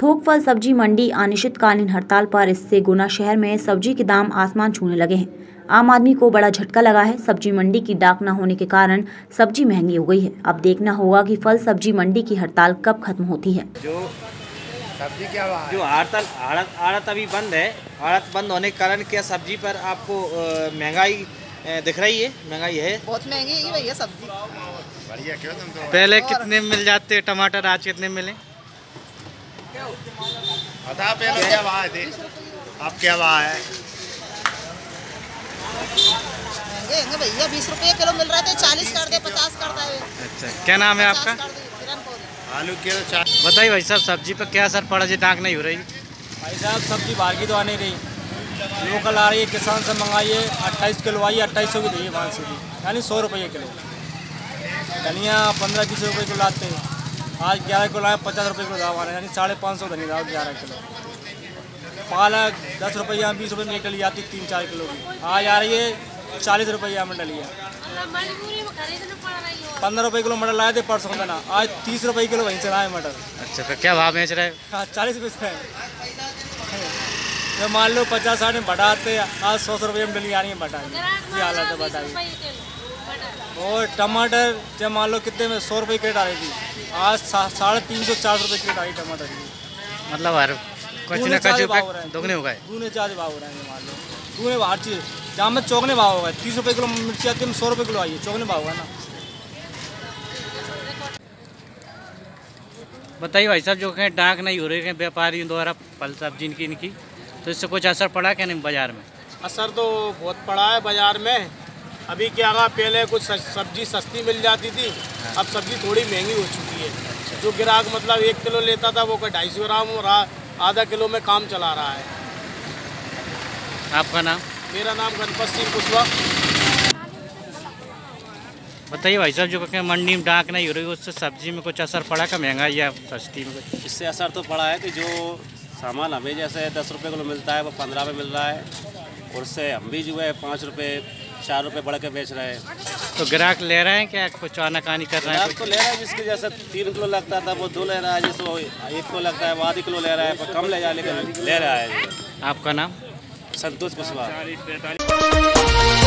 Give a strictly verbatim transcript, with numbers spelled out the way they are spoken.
थोक फल सब्जी मंडी अनिश्चितकालीन हड़ताल पर। इससे गुना शहर में सब्जी के दाम आसमान छूने लगे हैं। आम आदमी को बड़ा झटका लगा है। सब्जी मंडी की डाक न होने के कारण सब्जी महंगी हो गई है। अब देखना होगा कि फल सब्जी मंडी की हड़ताल कब खत्म होती है। जो सब्जी क्या जो हड़ताल आड़त आड़त अभी बंद है, आड़त बंद होने के कारण क्या सब्जी पर आपको महंगाई दिख रही है? महंगाई है, बहुत महंगी है भैया सब्जी। बढ़िया क्यों तुम तो पहले कितने मिल जाते टमाटर, आज कितने मिले? बता पहले क्या भाव है, अब क्या भाव है? महंगे हैं भैया, बीस रुपये किलो मिल रहे थे, चालीस कर दे, पचास कर दे। अच्छा, क्या नाम है आपका? आलू किलो चार। बताइए भाई साहब, सब्जी पर क्या असर पड़ा जी? डाक नहीं हो रही भाई साहब, सब्जी बाहर की तो आ नहीं रही, लोकल आ रही है। किसान से मंगाइए, अट्ठाईस किलो आई, अट्ठाईस सौ की दी वहाँ से भी, यानी सौ रुपये किलो। धनिया पंद्रह बीस रुपये किलो लाते हैं, आज ग्यारह किलो आए, पचास रुपये किलो दाम आ रहे हैं, यानी साढ़े पाँच सौ धनिया दाम ग्यारह किलो। पालक दस रुपये बीस रुपये में एक डली आती, तीन चार किलो की आज आ रही है चालीस रुपये में डली है। पंद्रह रुपये किलो मटर लाए थे परसों देना, आज तीस रुपये किलो वहीं से लाए मटर। अच्छा, फिर क्या भाव बेच रहे हैं? हाँ, चालीस रुपये से तो मान लो पचास साठ में बढ़ाते, आज सौ सौ रुपये में डली आ रही है बताइए, ये हालत है बताइए। और टमाटर जब मान लो कितने में सौ रुपये क्रेट आ रही थी, आज साढ़े तीन सौ चार रुपये क्रेट आ रही टमाटर की। मतलब हर कुछ न कुछ दोगुने हो गए, दूने चार भाव हो रहे हैं। मान लो दूने हर चीज़, जहाँ में चौगने भाव हो गए, तीस रुपये किलो मिर्ची आती है, सौ रुपये किलो आई है, चौगने भाव होगा ना। बताइए भाई साहब, जो कहें डाक नहीं हो रही है व्यापारियों द्वारा फल सब्जी की इनकी, तो इससे कुछ असर पड़ा क्या नहीं बाजार में? असर तो बहुत पड़ा है बाजार में। अभी क्या हुआ, पहले कुछ सब्जी सस्ती मिल जाती थी, अब सब्जी थोड़ी महंगी हो चुकी है। जो ग्राहक मतलब एक किलो लेता था, वो ढाई सौ ग्राम और आधा किलो में काम चला रहा है। आपका नाम? मेरा नाम गणपत सिंह कुशवाहा। बताइए भाई साहब, जो कहें मंडी में डाक नहीं हो रही, उससे सब्जी में कुछ असर पड़ा का? महंगाई या सस्ती में कुछ? इससे असर तो पड़ा है कि जो सामान हमें जैसे दस रुपये किलो मिलता है, वो पंद्रह में मिल रहा है, और उससे हम भी जो है पाँच रुपये चार रुपये बढ़ के बेच रहे हैं। तो ग्राहक ले रहे हैं क्या? कुछ आनाकानी कर रहे हैं? ग्राहक तो ले रहे हैं, जिसके जैसे तीन किलो लगता था वो दो ले रहा है, जिसको एक किलो लगता है वो आधी किलो ले रहा है, पर कम ले जाए लेकिन ले रहा है। आपका नाम? संतोष कुशवाहा।